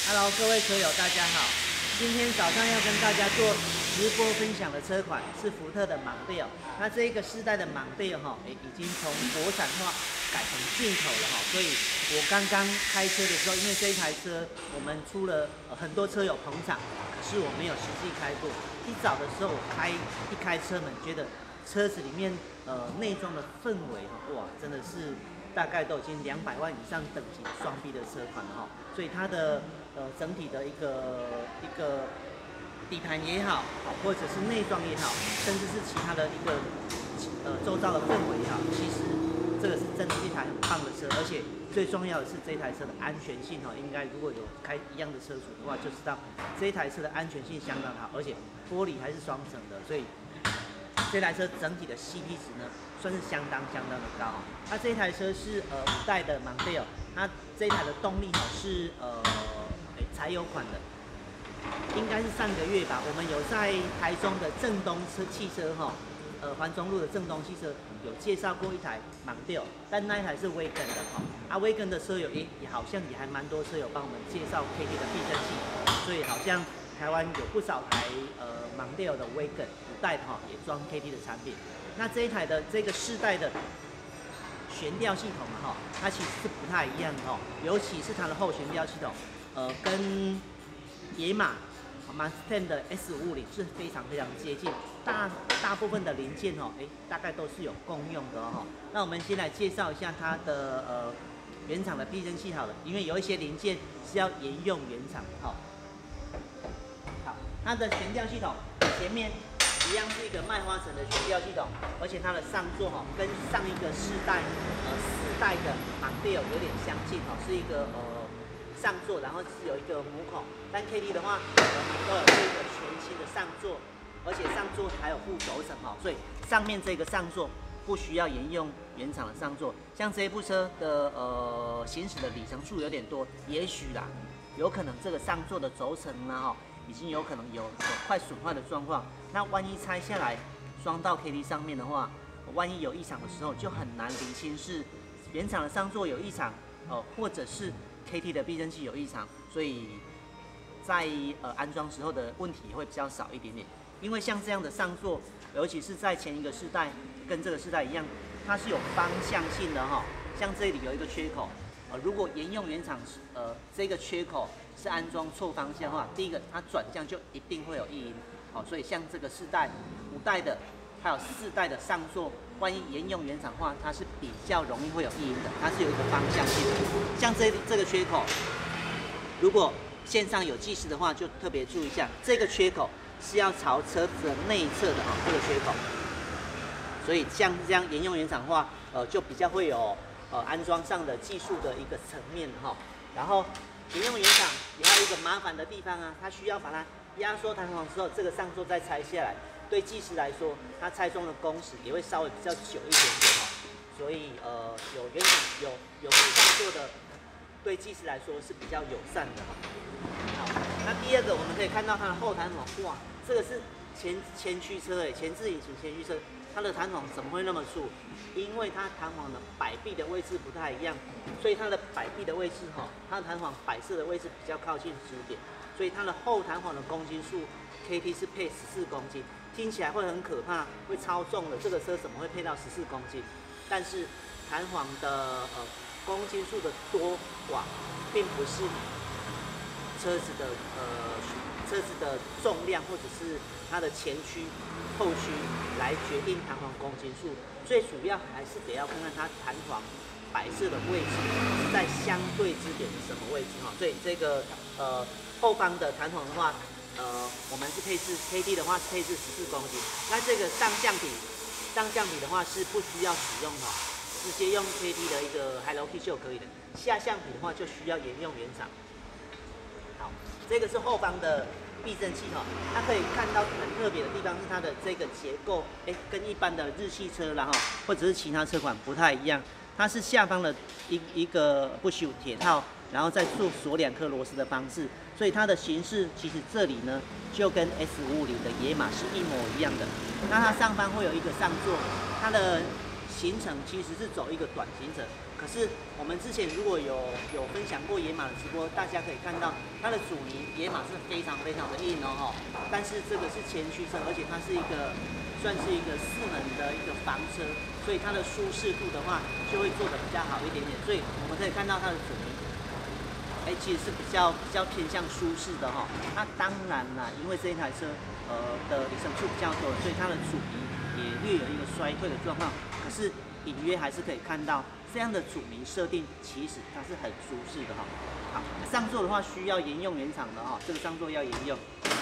Hello， 各位车友，大家好。今天早上要跟大家做直播分享的车款是福特的芒迪欧。那这一个世代的芒迪欧已经从国产化改成进口了哈。所以我刚刚开车的时候，因为这一台车我们出了很多车友捧场，可是我没有实际开过。一早的时候我一开车门，觉得车子里面内装的氛围哇，真的是大概都已经200万以上等级双 B 的车款了哈。所以它的整体的一个底盘也好，或者是内装也好，甚至是其他的一个周遭的氛围也好，其实这个是真的是一台很棒的车，而且最重要的是这台车的安全性应该如果有开一样的车主的话，就知道这一台车的安全性相当好，而且玻璃还是双层的，所以这台车整体的 CP 值呢，算是相当的高。它这一台车是5代的芒迪欧，它这一台的动力是柴油款的，应该是上个月吧，我们有在台中的正东汽车环中路的正东汽车有介绍过一台芒迪欧，但那一台是威根的威根的车友也好像也还蛮多车友帮我们介绍 KT 的避震器，所以好像台湾有不少台芒迪欧的威根5代的也装 KT 的产品。那这一台的这个世代的悬吊系统它其实是不太一样的尤其是它的后悬吊系统，跟野马Mustang 的 S550是非常接近，大部分的零件大概都是有共用的那我们先来介绍一下它的原厂的避震器好了，因为有一些零件是要沿用原厂好，它的悬吊系统前面一样是一个麦花臣的悬吊系统，而且它的上座跟上一个4代的芒迪欧有点相近是一个上座，然后是有一个母孔。但 KT 的话，都有这个全新的上座，而且上座还有附轴承所以上面这个上座不需要沿用原厂的上座。像这一部车的行驶的里程数有点多，也许啦，有可能这个上座的轴承呢已经有可能有快损坏的状况。那万一拆下来装到 KT 上面的话，万一有异常的时候，就很难厘清是原厂的上座有异常或者是 KT 的避震器有异常，所以在安装时候的问题会比较少一点点。因为像这样的上座，尤其是在前一个世代跟这个世代一样，它是有方向性的像这里有一个缺口，如果沿用原厂这个缺口是安装错方向的话，第一个它转向就一定会有异音所以像这个世代5代的还有4代的上座，万一沿用原厂的话，它是比较容易会有异音的，它是有一个方向性的。像这个缺口，如果线上有技师的话，就特别注意一下，这个缺口是要朝车子的内侧的这个缺口。所以像这样沿用原厂的话，就比较会有安装上的技术的一个层面然后沿用原厂也还有一个麻烦的地方它需要把它压缩弹簧之后，这个上座再拆下来。对技师来说，它拆装的工时也会稍微比较久一点所以有原厂有附上座的，对技师来说是比较友善的好，那第二个我们可以看到它的后弹簧，哇，这个是前驱车前置引擎前驱车，它的弹簧怎么会那么粗？因为它弹簧的摆臂的位置不太一样，所以它的摆臂的位置它的弹簧摆设的位置比较靠近支点，所以它的后弹簧的公斤数 KT 是配14公斤。听起来会很可怕，会超重的。这个车怎么会配到14公斤？但是弹簧的公斤数的多寡，并不是车子的重量或者是它的前驱、后驱来决定弹簧公斤数。最主要还是得要看看它弹簧摆设的位置是在相对支点是什么位置所以这个后方的弹簧的话。我们是配置 KT 的话是配置14公斤，那这个上橡皮的话是不需要使用直接用 KT 的一个 Hello Kit 就可以了。下橡皮的话就需要沿用原厂。好，这个是后方的避震器它可以看到很特别的地方是它的这个结构，跟一般的日系车啦或者是其他车款不太一样，它是下方的一个不锈铁套，然后再做锁2颗螺丝的方式。所以它的形式其实这里呢，就跟 S550的野马是一模一样的。那它上方会有一个上座，它的行程其实是走一个短行程。可是我们之前如果有分享过野马的直播，大家可以看到它的阻尼野马是非常非常的硬哦，但是这个是前驱车，而且它是一个算是一个4门的一个房车，所以它的舒适度的话就会做得比较好一点点。所以我们可以看到它的阻尼，其实是比较偏向舒适的哈。那当然啦，因为这一台车的里程数比较多，所以它的阻尼也略有一个衰退的状况。可是隐约还是可以看到。这样的阻尼设定其实它是很舒适的哈。好，上座的话需要沿用原厂的哈，这个上座要沿用。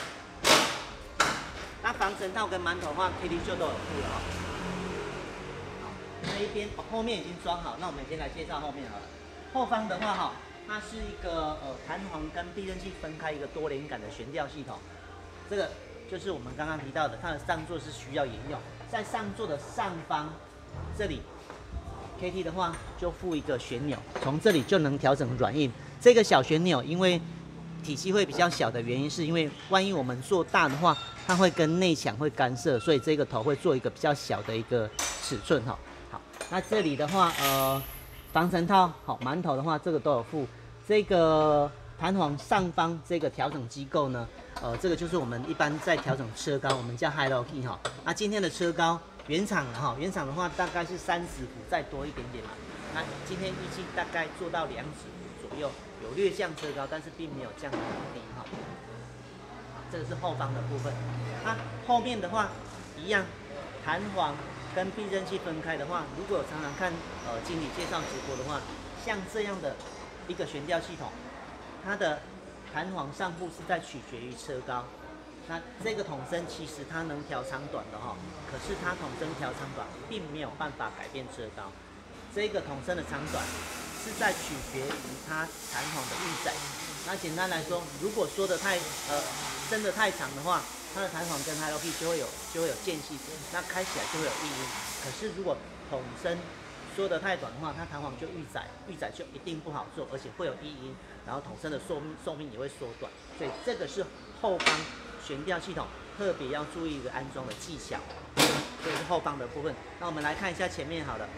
那防尘套跟馒头的话 ，KT 就都有附了哈。好，这一边后面已经装好，那我们先来介绍后面好了。后方的话哈，它是一个弹簧跟避震器分开一个多连杆的悬吊系统。这个就是我们刚刚提到的，它的上座是需要沿用，在上座的上方这里。KT 的话就附一个旋钮，从这里就能调整软硬。这个小旋钮因为体积会比较小的原因，是因为万一我们做大的话，它会跟内墙会干涉，所以这个头会做一个比较小的一个尺寸哈。好，那这里的话，防尘套好，馒头的话这个都有附。这个弹簧上方这个调整机构呢，这个就是我们一般在调整车高，我们叫 High Low Key 哈。那今天的车高。原厂的哈，原厂的话大概是30伏再多一点点嘛。那今天预计大概做到2指伏左右，有略降车高，但是并没有降得很低哈。这个是后方的部分。那后面的话一样，弹簧跟避震器分开的话，如果常常看经理介绍直播的话，像这样的一个悬吊系统，它的弹簧上部是在取决于车高。那这个筒身其实它能调长短的哈，可是它筒身调长短并没有办法改变车高。这个筒身的长短是在取决于它弹簧的运载。那简单来说，如果说的伸得太长的话，它的弹簧跟 High Low Key 就会有间隙，那开起来就会有异音。可是如果筒身缩得太短的话，它弹簧就预载就一定不好做，而且会有异音，然后筒身的寿命也会缩短。所以这个是后方。悬吊系统特别要注意一个安装的技巧，这是后方的部分。那我们来看一下前面好了，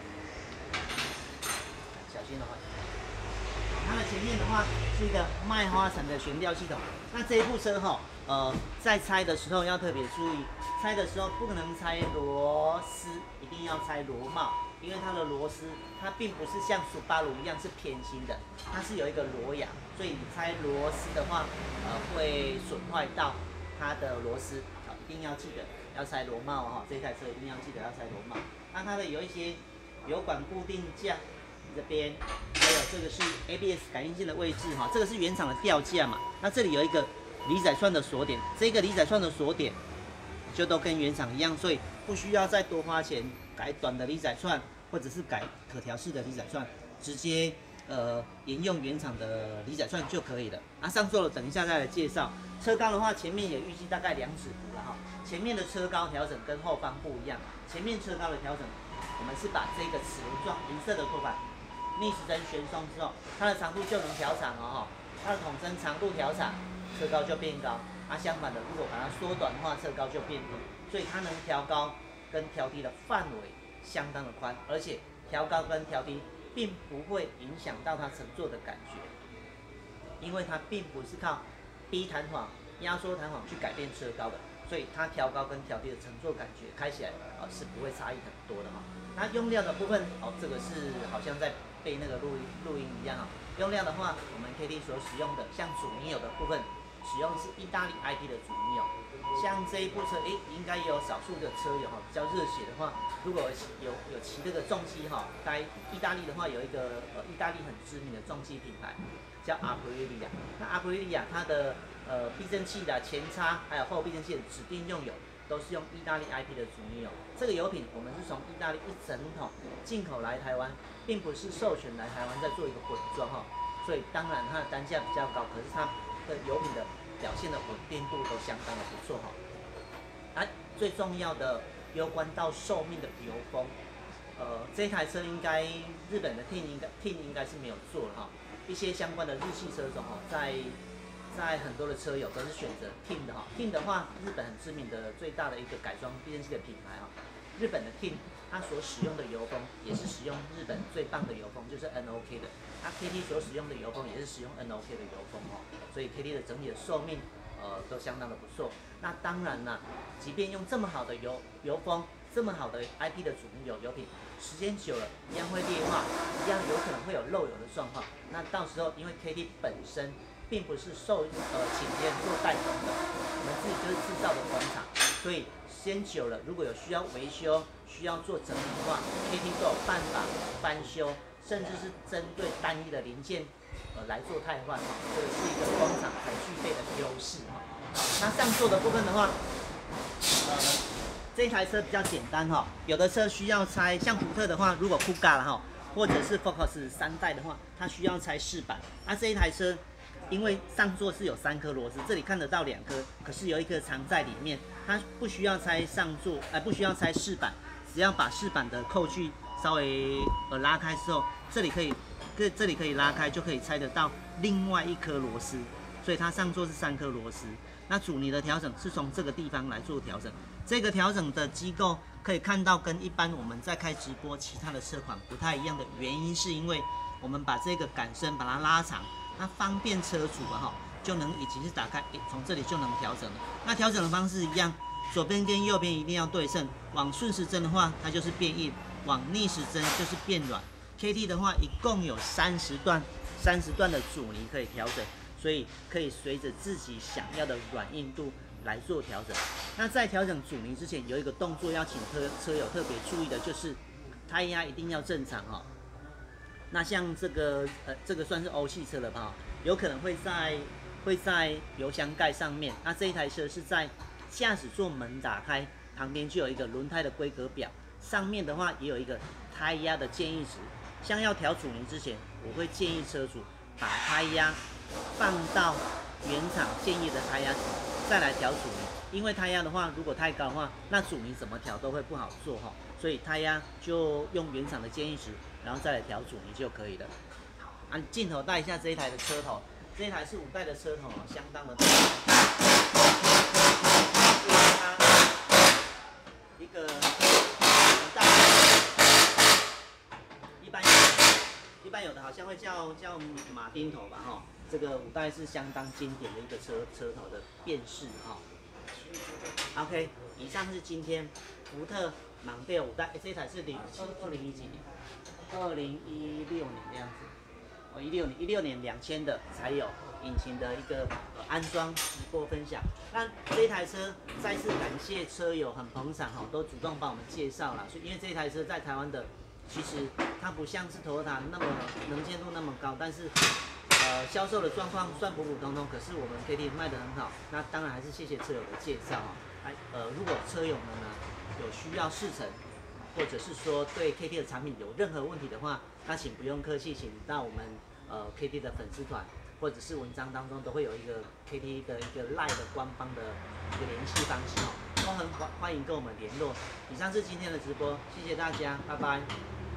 小心的话，它的前面的话是一个麦花臣的悬吊系统。那这一部车哈，在拆的时候要特别注意，拆的时候不可能拆螺丝，一定要拆螺帽，因为它的螺丝它并不是像斯巴鲁一样是偏心的，它是有一个螺牙，所以你拆螺丝的话，会损坏到。它的螺丝好，一定要记得要拆螺帽哈，这台车一定要记得要拆螺帽。那它的有一些油管固定架这边，还有这个是 ABS 感应器的位置哈，这个是原厂的吊架嘛。那这里有一个离载串的锁点，这个离载串的锁点就都跟原厂一样，所以不需要再多花钱改短的离载串，或者是改可调式的离载串，直接沿用原厂的离载串就可以了。那上座了，等一下再来介绍。车高的话，前面也预计大概2指伏了哈。前面的车高调整跟后方不一样，前面车高的调整，我们是把这个齿轮状银色的托盘逆时针旋松之后，它的长度就能调长哦哈。它的筒身长度调长，车高就变高。相反的，如果把它缩短的话，车高就变低。所以它能调高跟调低的范围相当的宽，而且调高跟调低并不会影响到它乘坐的感觉，因为它并不是靠逼弹簧、压缩弹簧去改变车高的，所以它调高跟调低的乘坐感觉开起来是不会差异很多的哈。那用料的部分这个是好像在背那个录音一样哈。用料的话，我们 KT 所使用的像主尼友的部分，使用是意大利 IP 的主尼友。像这一部车，应该也有少数的车友比较热血的话，如果有骑这个重机在意大利的话，有一个意大利很知名的重机品牌。叫阿普利利亚，那阿普利利亚它的避震器的前叉还有后避震器的指定用油都是用意大利 IP 的主尼油。这个油品我们是从意大利一整桶进口来台湾，并不是授权来台湾再做一个混装哈，所以当然它的单价比较高，可是它的油品的表现的稳定度都相当的不错哈。最重要的攸关到寿命的油封，这台车应该日本的 TIN 应该是没有做了哈。一些相关的日系车种在很多的车友都是选择 TIN 的哈。TIN 的话，日本很知名的最大的一个改装避震器的品牌哈。日本的 TIN 它所使用的油封也是使用日本最棒的油封，就是 NOK 的。它 KT 所使用的油封也是使用 NOK 的油封哦，所以 KT 的整体的寿命都相当的不错。那当然啦，即便用这么好的油封，这么好的 IP 的主力油品，时间久了一样会劣化，一样有可能会有漏油的状况。那到时候因为 KT 本身并不是请别人做代工的，我们自己就是制造的工厂，所以时间久了，如果有需要维修、需要做整理的话，KT 都有办法翻修，甚至是针对单一的零件来做汰换哈，这个是一个工厂才具备的优势哈。那上座的部分的话，这台车比较简单哈，有的车需要拆，像福特的话，如果Kuga了哈，或者是 Focus 3代的话，它需要拆饰板。那这一台车，因为上座是有3颗螺丝，这里看得到2颗，可是有1颗藏在里面，它不需要拆上座，不需要拆饰板，只要把饰板的扣具稍微拉开之后，这里可以拉开，就可以拆得到另外1颗螺丝，所以它上座是3颗螺丝。那阻尼的调整是从这个地方来做调整，这个调整的机构可以看到跟一般我们在开直播其他的车款不太一样的原因，是因为我们把这个杆身把它拉长，那方便车主哈就能以及是打开，从这里就能调整了。那调整的方式一样，左边跟右边一定要对称，往顺时针的话它就是变硬，往逆时针就是变软。KT 的话一共有30段的阻尼可以调整。所以可以随着自己想要的软硬度来做调整。那在调整阻尼之前，有一个动作要请车友特别注意的，就是胎压一定要正常哈。那像这个算是欧系车了吧？有可能会在油箱盖上面。那这一台车是在驾驶座门打开旁边就有一个轮胎的规格表，上面的话也有一个胎压的建议值。像要调阻尼之前，我会建议车主把胎压放到原厂建议的胎压值，再来调阻尼。因为胎压的话，如果太高的话，那阻尼怎么调都会不好做哈。所以胎压就用原厂的建议值，然后再来调阻尼就可以了。好，按镜头带一下这一台的车头，这一台是5代的车头，相当的大。一个很大的，一般有的好像会叫马丁头吧哈。这个5代是相当经典的一个车头的辨识哈。OK， 以上是今天福特蒙迪欧5代，这一台是2017年，2016年这样子，16年2000的才有引擎的一个安装直播分享。那这一台车再次感谢车友很捧场哈，都主动帮我们介绍了，所以因为这一台车在台湾的，其实它不像是 Toyota 那么能见度那么高，但是销售的状况算普普通通，可是我们 KT 卖得很好。那当然还是谢谢车友的介绍哈。如果车友们呢有需要试乘，或者是说对 KT 的产品有任何问题的话，那请不用客气，请到我们KT 的粉丝团或者是文章当中都会有一个 KT 的一个 LINE 的官方的一个联系方式哦，都很欢迎跟我们联络。以上是今天的直播，谢谢大家，拜拜。